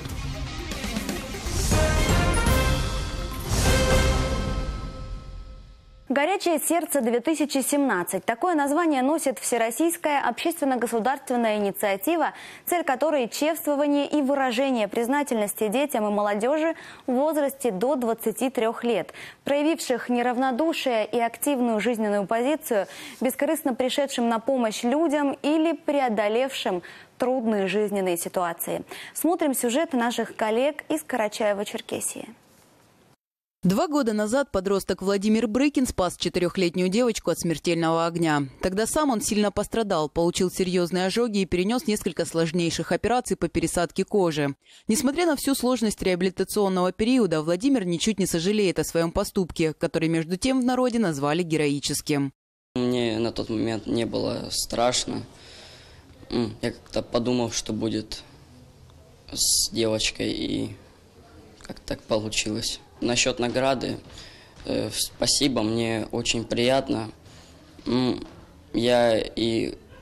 «Горячее сердце-две тысячи семнадцать». Такое название носит всероссийская общественно-государственная инициатива, цель которой – чествование и выражение признательности детям и молодежи в возрасте до двадцати трёх лет, проявивших неравнодушие и активную жизненную позицию, бескорыстно пришедшим на помощь людям или преодолевшим трудные жизненные ситуации. Смотрим сюжет наших коллег из Карачаева-Черкесии. Два года назад подросток Владимир Брыкин спас четырехлетнюю девочку от смертельного огня. Тогда сам он сильно пострадал, получил серьезные ожоги и перенес несколько сложнейших операций по пересадке кожи. Несмотря на всю сложность реабилитационного периода, Владимир ничуть не сожалеет о своем поступке, который между тем в народе назвали героическим. Мне на тот момент не было страшно. Я как-то подумал, что будет с девочкой, и как так получилось. Насчет награды, э, спасибо, мне очень приятно. Я и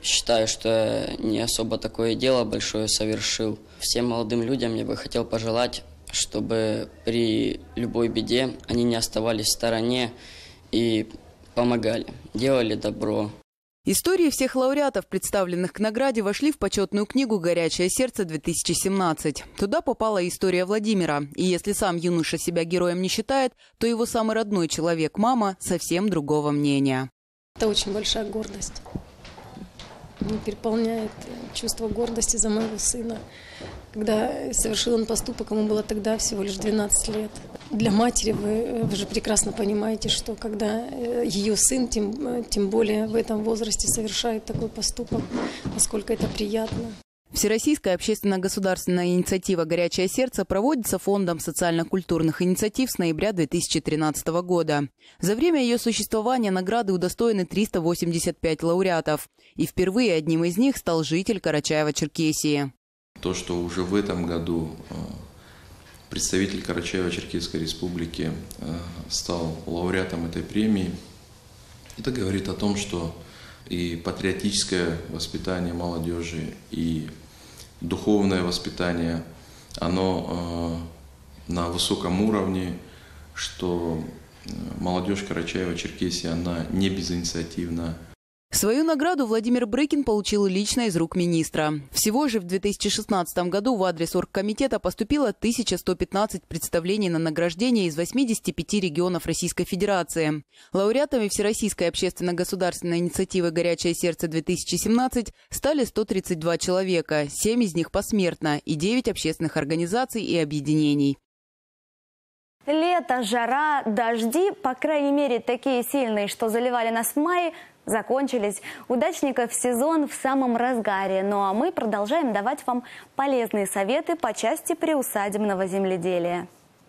считаю, что я не особо такое дело большое совершил. Всем молодым людям я бы хотел пожелать, чтобы при любой беде они не оставались в стороне и помогали, делали добро. Истории всех лауреатов, представленных к награде, вошли в почетную книгу «Горячее сердце-две тысячи семнадцать». Туда попала история Владимира. И если сам юноша себя героем не считает, то его самый родной человек, мама, совсем другого мнения. Это очень большая гордость. Меня переполняет чувство гордости за моего сына. Когда совершил он поступок, ему было тогда всего лишь двенадцать лет. Для матери вы, вы же прекрасно понимаете, что когда ее сын, тем, тем более в этом возрасте, совершает такой поступок, насколько это приятно. Всероссийская общественно-государственная инициатива «Горячее сердце» проводится Фондом социально-культурных инициатив с ноября две тысячи тринадцатого года. За время ее существования награды удостоены триста восемьдесят пять лауреатов. И впервые одним из них стал житель Карачаева-Черкесии. То, что уже в этом году представитель Карачаево-Черкесской республики стал лауреатом этой премии, это говорит о том, что и патриотическое воспитание молодежи, и духовное воспитание, оно на высоком уровне, что молодежь Карачаева-Черкесии, она не безинициативна. Свою награду Владимир Брыкин получил лично из рук министра. Всего же в две тысячи шестнадцатом году в адрес оргкомитета поступило тысяча сто пятнадцать представлений на награждение из восьмидесяти пяти регионов Российской Федерации. Лауреатами Всероссийской общественно-государственной инициативы «Горячее сердце-две тысячи семнадцать» стали сто тридцать два человека, семь из них посмертно и девять общественных организаций и объединений. Лето, жара, дожди, по крайней мере такие сильные, что заливали нас в мае, закончились. Удачников сезон в самом разгаре. Ну а мы продолжаем давать вам полезные советы по части приусадебного земледелия.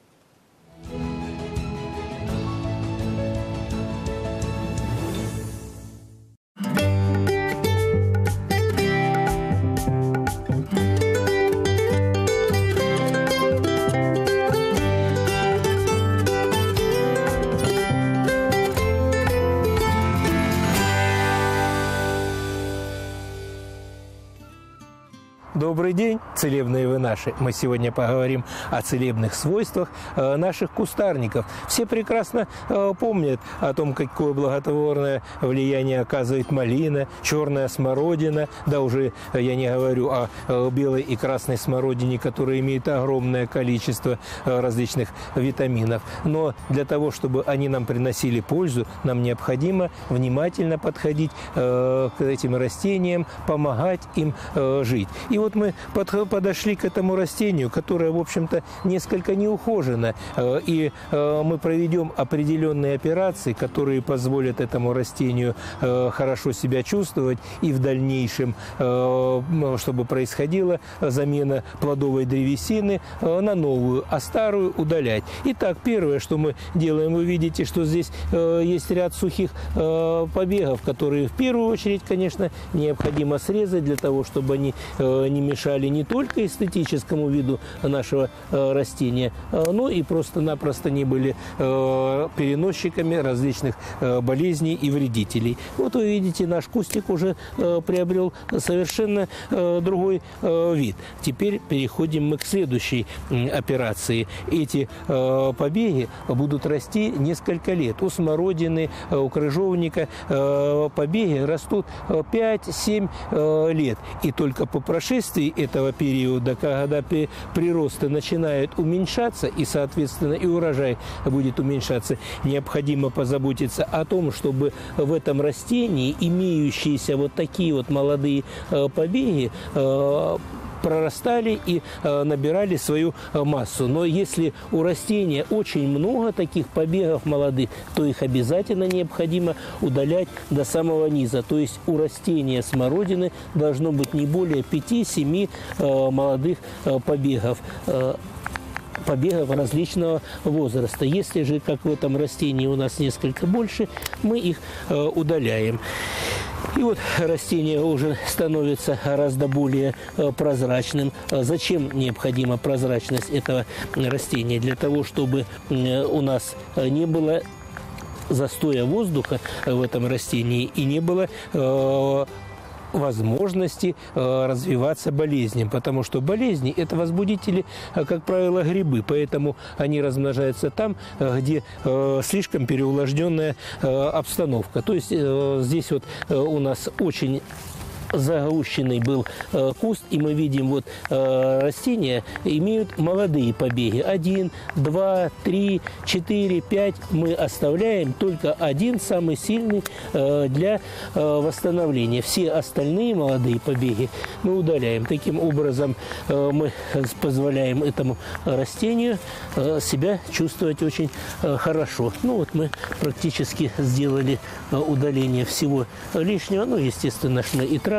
Добрый день, целебные вы наши. Мы сегодня поговорим о целебных свойствах э, наших кустарников. Все прекрасно э, помнят о том, какое благотворное влияние оказывает малина, черная смородина. Да уже э, я не говорю о э, белой и красной смородине, которые имеют огромное количество э, различных витаминов. Но для того, чтобы они нам приносили пользу, нам необходимо внимательно подходить э, к этим растениям, помогать им э, жить. И вот мы подошли к этому растению, которое, в общем-то, несколько неухожено. И мы проведем определенные операции, которые позволят этому растению хорошо себя чувствовать и в дальнейшем, чтобы происходила замена плодовой древесины на новую, а старую удалять. Итак, первое, что мы делаем, вы видите, что здесь есть ряд сухих побегов, которые в первую очередь, конечно, необходимо срезать для того, чтобы они не мешали не только эстетическому виду нашего э, растения, э, но и просто-напросто не были э, переносчиками различных э, болезней и вредителей. Вот вы видите, наш кустик уже э, приобрел совершенно э, другой э, вид. Теперь переходим мы к следующей э, операции. Эти э, побеги будут расти несколько лет. У смородины, э, у крыжовника э, побеги растут пять-семь э, лет. И только по прошествии этого периода, когда приросты начинают уменьшаться и, соответственно, и урожай будет уменьшаться, необходимо позаботиться о том, чтобы в этом растении имеющиеся вот такие вот молодые э, побеги э, прорастали и э, набирали свою э, массу. Но если у растения очень много таких побегов молодых, то их обязательно необходимо удалять до самого низа. То есть у растения смородины должно быть не более пяти-семи э, молодых э, побегов. Э, побегов различного возраста. Если же, как в этом растении, у нас несколько больше, мы их э, удаляем. И вот растение уже становится гораздо более э, прозрачным. Зачем необходима прозрачность этого растения? Для того, чтобы э, у нас не было застоя воздуха в этом растении и не было э, возможности развиваться болезням, потому что болезни – это возбудители, как правило, грибы, поэтому они размножаются там, где слишком переувлажненная обстановка. То есть здесь вот у нас очень загущенный был э, куст, и мы видим, вот э, растения имеют молодые побеги. Один, два, три, четыре, пять. Мы оставляем только один, самый сильный, э, для э, восстановления. Все остальные молодые побеги мы удаляем. Таким образом э, мы позволяем этому растению э, себя чувствовать очень э, хорошо. Ну вот мы практически сделали э, удаление всего лишнего. Ну, естественно, мы и траву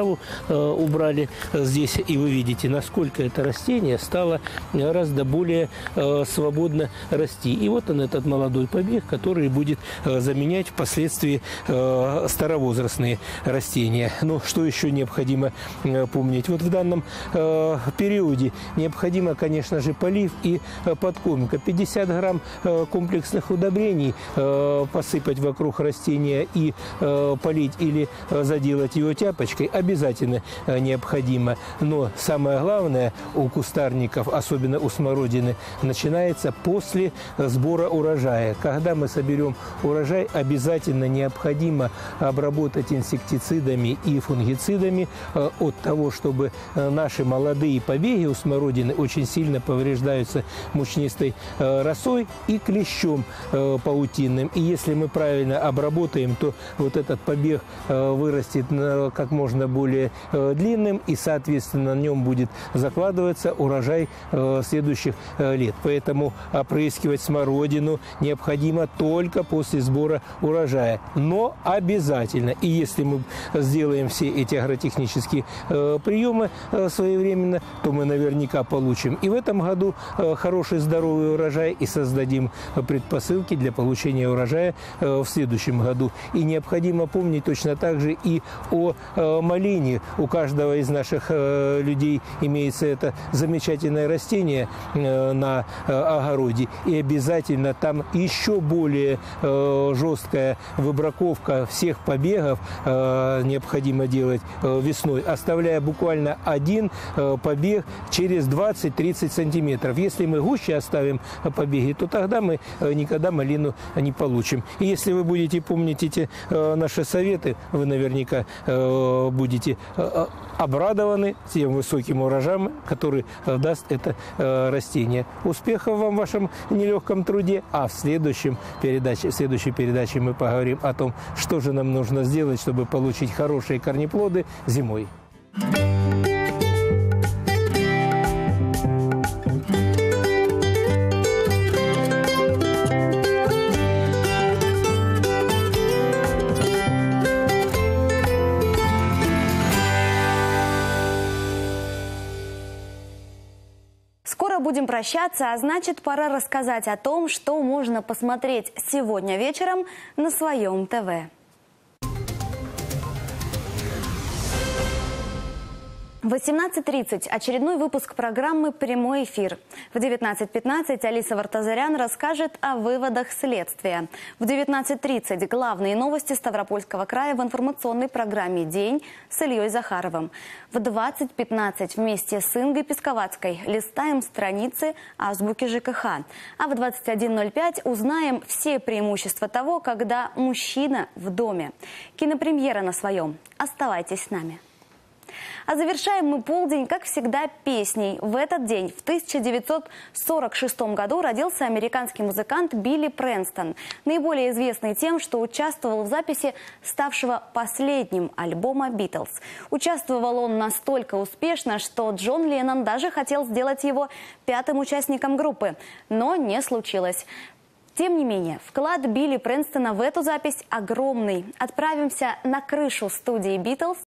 убрали здесь, и вы видите, насколько это растение стало гораздо более э, свободно расти. И вот он, этот молодой побег, который будет э, заменять впоследствии э, старовозрастные растения. Ну, что еще необходимо э, помнить? Вот в данном э, периоде необходимо, конечно же, полив и э, подкормка. пятьдесят грамм э, комплексных удобрений э, посыпать вокруг растения и э, полить или э, заделать его тяпочкой обязательно необходимо. Но самое главное у кустарников, особенно у смородины, начинается после сбора урожая. Когда мы соберем урожай, обязательно необходимо обработать инсектицидами и фунгицидами от того, чтобы наши молодые побеги у смородины очень сильно повреждаются мучнистой росой и клещом паутинным. И если мы правильно обработаем, то вот этот побег вырастет как можно более более э, длинным, и, соответственно, на нем будет закладываться урожай э, следующих э, лет. Поэтому опрыскивать смородину необходимо только после сбора урожая. Но обязательно. И если мы сделаем все эти агротехнические э, приемы э, своевременно, то мы наверняка получим и в этом году э, хороший здоровый урожай, и создадим предпосылки для получения урожая э, в следующем году. И необходимо помнить точно так же и о э, малине. У каждого из наших э, людей имеется это замечательное растение э, на э, огороде. И обязательно там еще более э, жесткая выбраковка всех побегов э, необходимо делать э, весной, оставляя буквально один э, побег через двадцать-тридцать сантиметров. Если мы гуще оставим побеги, то тогда мы э, никогда малину не получим. И если вы будете помнить эти э, наши советы, вы наверняка э, будете обрадованы тем высоким урожаем, который даст это э, растение. Успехов вам в вашем нелегком труде. А в следующем передаче, в следующей передаче мы поговорим о том, что же нам нужно сделать, чтобы получить хорошие корнеплоды зимой. Будем прощаться, а значит, пора рассказать о том, что можно посмотреть сегодня вечером на своем ТВ. В восемнадцать тридцать очередной выпуск программы «Прямой эфир». В девятнадцать пятнадцать Алиса Вартазарян расскажет о выводах следствия. В девятнадцать тридцать главные новости Ставропольского края в информационной программе «День» с Ильей Захаровым. В двадцать пятнадцать вместе с Ингой Песковацкой листаем страницы азбуки ЖКХ. А в двадцать один ноль пять узнаем все преимущества того, когда мужчина в доме. Кинопремьера на своем. Оставайтесь с нами. А завершаем мы полдень, как всегда, песней. В этот день, в тысяча девятьсот сорок шестом году, родился американский музыкант Билли Прэнстон. Наиболее известный тем, что участвовал в записи ставшего последним альбома «Битлз». Участвовал он настолько успешно, что Джон Леннон даже хотел сделать его пятым участником группы. Но не случилось. Тем не менее, вклад Билли Прэнстона в эту запись огромный. Отправимся на крышу студии «Битлз»